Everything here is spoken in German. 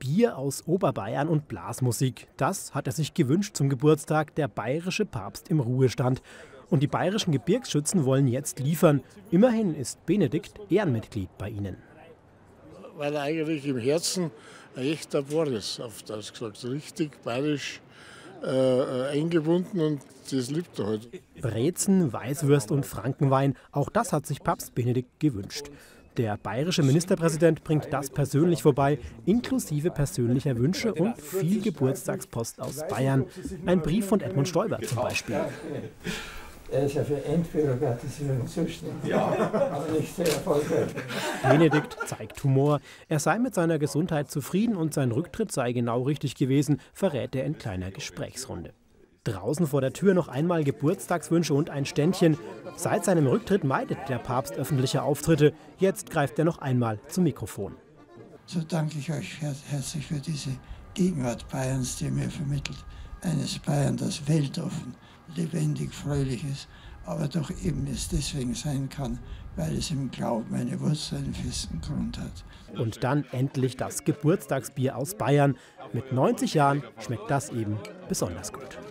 Bier aus Oberbayern und Blasmusik. Das hat er sich gewünscht zum Geburtstag, der bayerische Papst im Ruhestand. Und die bayerischen Gebirgsschützen wollen jetzt liefern. Immerhin ist Benedikt Ehrenmitglied bei ihnen. Weil er eigentlich im Herzen ein echter Bauer ist, auf Deutsch gesagt. Richtig bayerisch eingebunden und das liebt er halt. Brezen, Weißwürst und Frankenwein, auch das hat sich Papst Benedikt gewünscht. Der bayerische Ministerpräsident bringt das persönlich vorbei, inklusive persönlicher Wünsche und viel Geburtstagspost aus Bayern. Ein Brief von Edmund Stoiber zum Beispiel. Er ist ja für Entbürokratisierung zuständig, aber nicht sehr erfolgreich. Benedikt zeigt Humor. Er sei mit seiner Gesundheit zufrieden und sein Rücktritt sei genau richtig gewesen, verrät er in kleiner Gesprächsrunde. Draußen vor der Tür noch einmal Geburtstagswünsche und ein Ständchen. Seit seinem Rücktritt meidet der Papst öffentliche Auftritte. Jetzt greift er noch einmal zum Mikrofon. So danke ich euch herzlich für diese Gegenwart Bayerns, die ihr mir vermittelt. Eines Bayern, das weltoffen, lebendig, fröhlich ist, aber doch eben es deswegen sein kann, weil es im Glauben eine Wurzel, einen festen Grund hat. Und dann endlich das Geburtstagsbier aus Bayern. Mit 90 Jahren schmeckt das eben besonders gut.